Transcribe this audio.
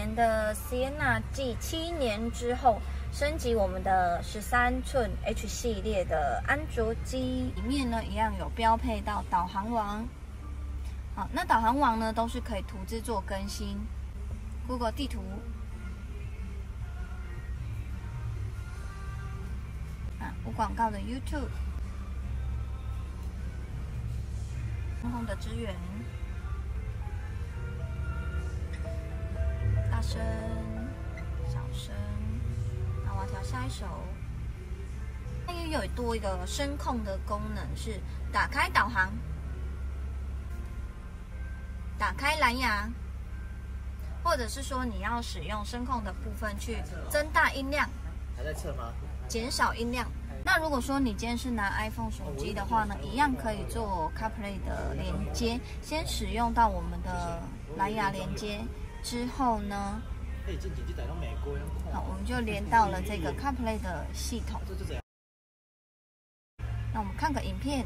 年的 Sienna 继7年之后，升级我们的13寸 H 系列的安卓机，里面呢一样有标配到导航网。好，那导航网呢都是可以图资做更新 ，Google 地图。无广告的 YouTube， 空空的支援，大声、小声。那我要调下一首。它也有多一个声控的功能，是打开导航、打开蓝牙，或者是说你要使用声控的部分去增大音量。 还在测吗？ 减少音量。那如果说你今天是拿 iPhone 手机的话呢，一样可以做 CarPlay 的连接。先使用到我们的蓝牙连接之后呢，好，我们就连到了这个 CarPlay 的系统。那我们看个影片。